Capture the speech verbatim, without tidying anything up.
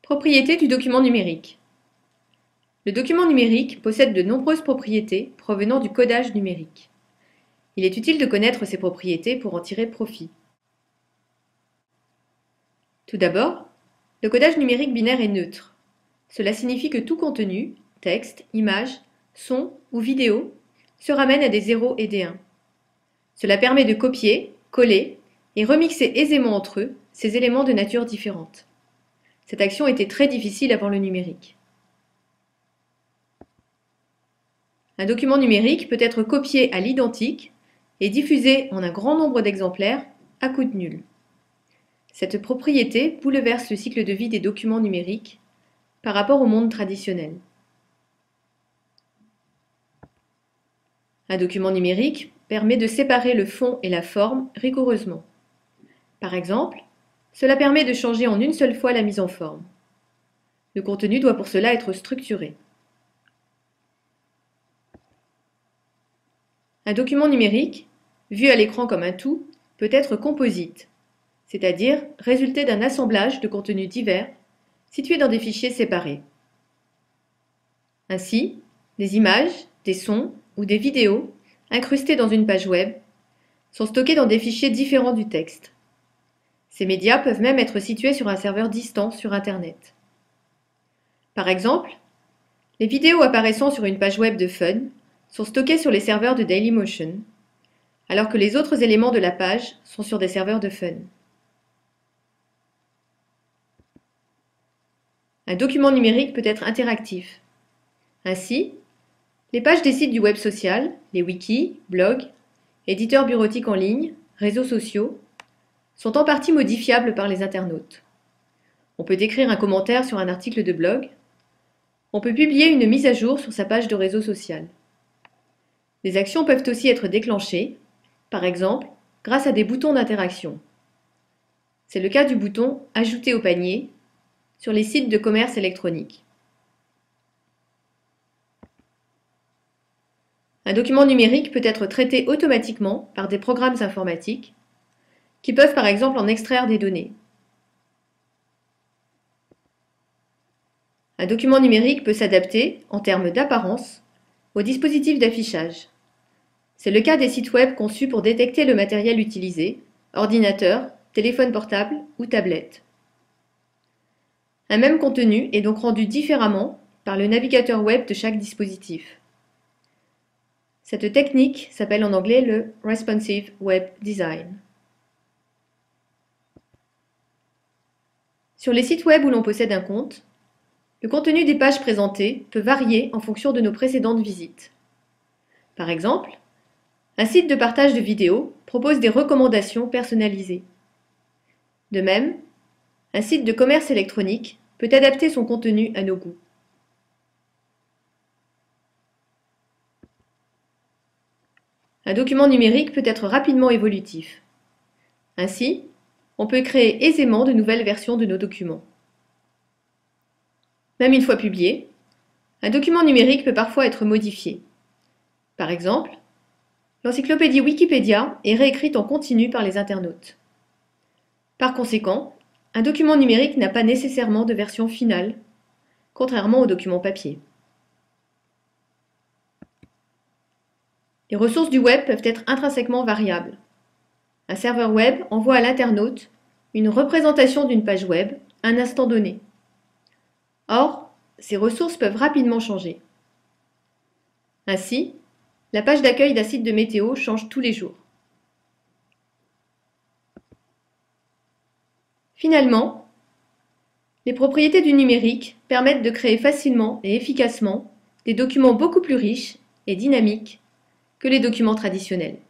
Propriétés du document numérique. Le document numérique possède de nombreuses propriétés provenant du codage numérique. Il est utile de connaître ces propriétés pour en tirer profit. Tout d'abord, le codage numérique binaire est neutre. Cela signifie que tout contenu, texte, image, son ou vidéo, se ramène à des zéros et des uns. Cela permet de copier, coller et remixer aisément entre eux ces éléments de nature différente. Cette action était très difficile avant le numérique. Un document numérique peut être copié à l'identique et diffusé en un grand nombre d'exemplaires à coût nul. Cette propriété bouleverse le cycle de vie des documents numériques par rapport au monde traditionnel. Un document numérique permet de séparer le fond et la forme rigoureusement. Par exemple, cela permet de changer en une seule fois la mise en forme. Le contenu doit pour cela être structuré. Un document numérique, vu à l'écran comme un tout, peut être composite, c'est-à-dire résulter d'un assemblage de contenus divers situés dans des fichiers séparés. Ainsi, des images, des sons ou des vidéos incrustés dans une page web sont stockés dans des fichiers différents du texte. Ces médias peuvent même être situés sur un serveur distant sur Internet. Par exemple, les vidéos apparaissant sur une page web de Fun sont stockées sur les serveurs de Dailymotion, alors que les autres éléments de la page sont sur des serveurs de Fun. Un document numérique peut être interactif. Ainsi, les pages des sites du web social, les wikis, blogs, éditeurs bureautiques en ligne, réseaux sociaux, sont en partie modifiables par les internautes. On peut écrire un commentaire sur un article de blog. On peut publier une mise à jour sur sa page de réseau social. Les actions peuvent aussi être déclenchées, par exemple, grâce à des boutons d'interaction. C'est le cas du bouton « Ajouter au panier » sur les sites de commerce électronique. Un document numérique peut être traité automatiquement par des programmes informatiques qui peuvent par exemple en extraire des données. Un document numérique peut s'adapter, en termes d'apparence, au dispositif d'affichage. C'est le cas des sites web conçus pour détecter le matériel utilisé, ordinateur, téléphone portable ou tablette. Un même contenu est donc rendu différemment par le navigateur web de chaque dispositif. Cette technique s'appelle en anglais le Responsive Web Design. Sur les sites web où l'on possède un compte, le contenu des pages présentées peut varier en fonction de nos précédentes visites. Par exemple, un site de partage de vidéos propose des recommandations personnalisées. De même, un site de commerce électronique peut adapter son contenu à nos goûts. Un document numérique peut être rapidement évolutif. Ainsi, on peut créer aisément de nouvelles versions de nos documents. Même une fois publié, un document numérique peut parfois être modifié. Par exemple, l'encyclopédie Wikipédia est réécrite en continu par les internautes. Par conséquent, un document numérique n'a pas nécessairement de version finale, contrairement aux documents papier. Les ressources du web peuvent être intrinsèquement variables. Un serveur web envoie à l'internaute une représentation d'une page web à un instant donné. Or, ces ressources peuvent rapidement changer. Ainsi, la page d'accueil d'un site de météo change tous les jours. Finalement, les propriétés du numérique permettent de créer facilement et efficacement des documents beaucoup plus riches et dynamiques que les documents traditionnels.